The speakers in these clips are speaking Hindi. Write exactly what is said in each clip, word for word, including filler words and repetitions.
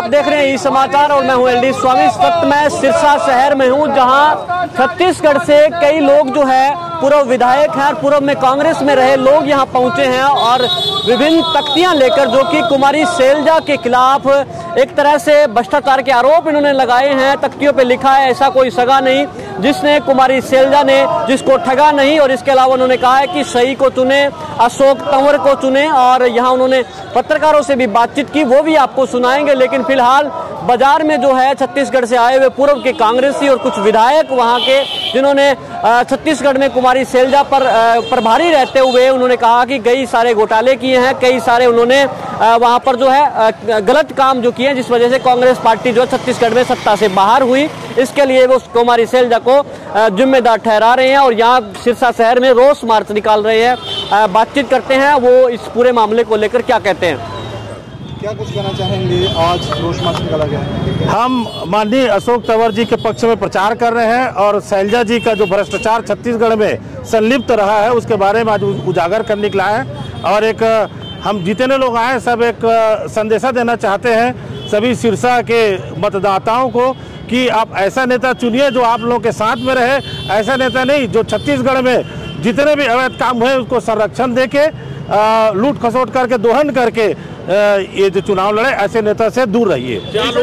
देख रहे हैं ई समाचार और मैं हूं एल डी स्वामी। इस वक्त मैं सिरसा शहर में हूं, जहां छत्तीसगढ़ से कई लोग जो है पूर्व विधायक हैं और पूर्व में कांग्रेस में रहे लोग यहां पहुंचे हैं और विभिन्न तख्तियां लेकर जो कि कुमारी शैलजा के खिलाफ एक तरह से भ्रष्टाचार के आरोप इन्होंने लगाए हैं। तख्तियों पे लिखा है ऐसा कोई सगा नहीं जिसने कुमारी शैलजा ने जिसको ठगा नहीं, और इसके अलावा उन्होंने कहा है कि सही को चुने, अशोक तंवर को चुने। और यहाँ उन्होंने पत्रकारों से भी बातचीत की, वो भी आपको सुनाएंगे। लेकिन फिलहाल बाजार में जो है छत्तीसगढ़ से आए हुए पूर्व के कांग्रेसी और कुछ विधायक वहाँ के जिन्होंने छत्तीसगढ़ में कुमारी शैलजा पर प्रभारी रहते हुए उन्होंने कहा कि कई सारे घोटाले किए हैं, कई सारे उन्होंने वहाँ पर जो है गलत काम जो किए हैं, जिस वजह से कांग्रेस पार्टी जो छत्तीसगढ़ में सत्ता से बाहर हुई। इसके लिए वो कुमारी शैलजा को जिम्मेदार ठहरा रहे हैं और यहाँ सिरसा शहर में रोष मार्च निकाल रहे हैं। बातचीत करते हैं वो इस पूरे मामले को लेकर क्या कहते हैं। क्या कुछ कहना चाहेंगे? आज रोष मार्च निकाला गया है। हम माननीय अशोक तंवर जी के पक्ष में प्रचार कर रहे हैं और शैलजा जी का जो भ्रष्टाचार छत्तीसगढ़ में संलिप्त रहा है उसके बारे में आज उजागर करने निकला है। और एक हम जितने लोग आए सब एक संदेशा देना चाहते हैं सभी सिरसा के मतदाताओं को कि आप ऐसा नेता चुनिए जो आप लोगों के साथ में रहे, ऐसा नेता नहीं जो छत्तीसगढ़ में जितने भी अवैध काम हुए उसको संरक्षण देके लूट खसोट करके दोहन करके ये जो चुनाव लड़े, ऐसे नेता से दूर रहिए।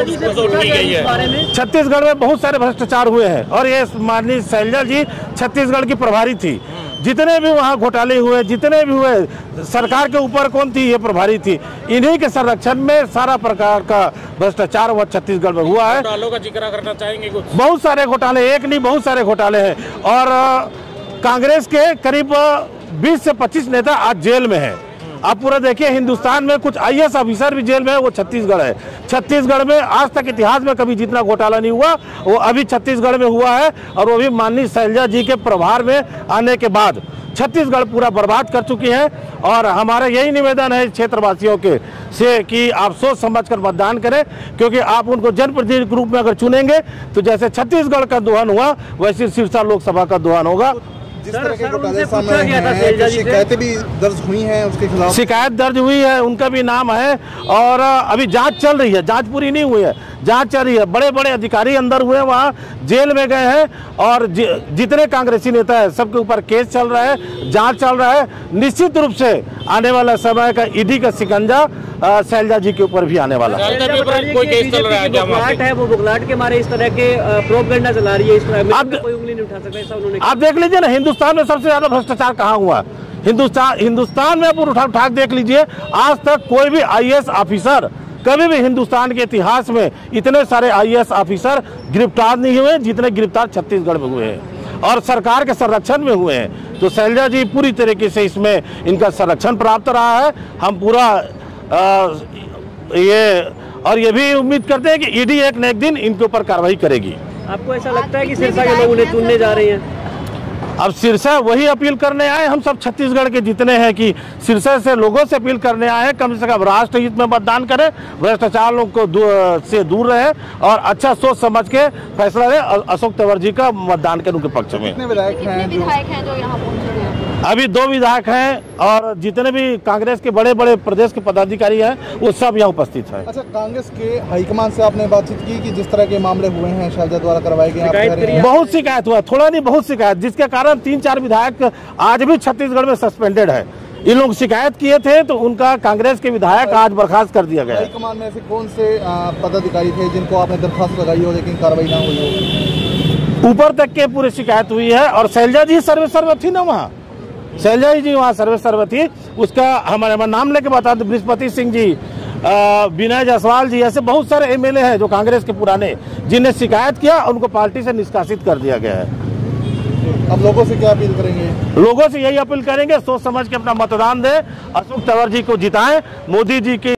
छत्तीसगढ़ में बहुत सारे भ्रष्टाचार हुए हैं और ये माननीय शैलजा जी छत्तीसगढ़ की प्रभारी थी। जितने भी वहाँ घोटाले हुए, जितने भी हुए, सरकार के ऊपर कौन थी? ये प्रभारी थी। इन्हीं के संरक्षण में सारा प्रकार का भ्रष्टाचार वह छत्तीसगढ़ में हुआ है। घोटालों का जिक्र करना चाहेंगे कुछ? बहुत सारे घोटाले, एक नहीं बहुत सारे घोटाले हैं। और कांग्रेस के करीब बीस से पच्चीस नेता आज जेल में हैं। आप पूरा देखिए, हिंदुस्तान में कुछ आई ए एस ऑफिसर भी जेल में है, वो छत्तीसगढ़ है। छत्तीसगढ़ में आज तक इतिहास में कभी जितना घोटाला नहीं हुआ वो अभी छत्तीसगढ़ में हुआ है, और वो भी माननीय शैलजा जी के प्रभार में आने के बाद छत्तीसगढ़ पूरा बर्बाद कर चुकी है। और हमारा यही निवेदन है क्षेत्रवासियों के से कि आप सोच समझ कर मतदान करें, क्योंकि आप उनको जनप्रतिनिधि के रूप में अगर चुनेंगे तो जैसे छत्तीसगढ़ का दोहन हुआ वैसे सिरसा लोकसभा का दोहन होगा। जिस तरह के घोटाले सामने हैं, शिकायतें भी दर्ज हुई हैं उसके खिलाफ। शिकायत दर्ज हुई है, उनका भी नाम है और अभी जांच चल रही है, जांच पूरी नहीं हुई है, जांच चल रही है। बड़े बड़े अधिकारी अंदर हुए, वहाँ जेल में गए हैं और जि, जितने कांग्रेसी नेता है सबके ऊपर केस चल रहा है, जांच चल रहा है। निश्चित रूप से आने वाला समय का ईडी का शिकंजा शैलजा जी के ऊपर भी आने वाला है। कोई केस चल रहा है, बुखलाहट है, वो बुखलाहट के मारे इस तरह के प्रोपेगेंडा चला रही है, इस तरह आप कोई उंगली नहीं उठा सकता, ऐसा उन्होंने। आप देख लीजिए ना, हिंदुस्तान में सबसे ज्यादा भ्रष्टाचार कहाँ हुआ? हिंदुस्तान हिंदुस्तान में आप उठा उठा देख लीजिए, आज तक कोई भी आई ए एस ऑफिसर कभी भी हिंदुस्तान के इतिहास में इतने सारे आई ए एस ऑफिसर गिरफ्तार नहीं हुए जितने गिरफ्तार छत्तीसगढ़ में हुए हैं और सरकार के संरक्षण में हुए हैं। तो शैलजा जी पूरी तरीके से इसमें इनका संरक्षण प्राप्त रहा है। हम पूरा आ, ये और ये भी उम्मीद करते हैं कि ईडी एक न एक दिन इनके ऊपर कार्रवाई करेगी। आपको ऐसा लगता है कि सिरसा के लोग उन्हें चुनने जा रहे हैं? अब सिरसा वही अपील करने आए, हम सब छत्तीसगढ़ के जितने हैं कि सिरसा से लोगों से अपील करने आए हैं कम से कम राष्ट्र हित में मतदान करें, भ्रष्टाचार लोग को दू, से दूर रहे और अच्छा सोच समझ के फैसला लें। अशोक तंवर जी का मतदान करें उनके पक्ष में। कितने विधायक हैं जो यहाँ पहुंचे हैं? अभी दो विधायक हैं और जितने भी कांग्रेस के बड़े बड़े प्रदेश के पदाधिकारी हैं वो सब यहाँ उपस्थित हैं। अच्छा, कांग्रेस के हाईकमान से आपने बातचीत की कि जिस तरह के मामले हुए हैं शैलजा द्वारा करवाए गए? बहुत शिकायत हुआ, थोड़ा नहीं बहुत शिकायत, जिसके कारण तीन चार विधायक आज भी छत्तीसगढ़ में सस्पेंडेड है। इन लोग शिकायत किए थे तो उनका कांग्रेस के विधायक आज बर्खास्त कर दिया गया। हाईकमान में ऐसे कौन से पदाधिकारी थे जिनको आपने दरखास्त लगाई हो लेकिन कार्रवाई ना हुई हो? ऊपर तक के पूरी शिकायत हुई है और शैलजा जी सर्वे सर्व थी ना, वहाँ शैलजा जी वहाँ सर्वे सर्व थी। उसका हमारे नाम लेके बता दो, बृहस्पति सिंह जी, विनय जायसवाल जी, ऐसे बहुत सारे एम एल ए हैं जो कांग्रेस के पुराने जिन्हें शिकायत किया, उनको पार्टी से निष्कासित कर दिया गया है। अब लोगों से क्या अपील करेंगे? लोगों से यही अपील करेंगे, सोच समझ के अपना मतदान दें, अशोक तंवर जी को जिताएं, मोदी जी की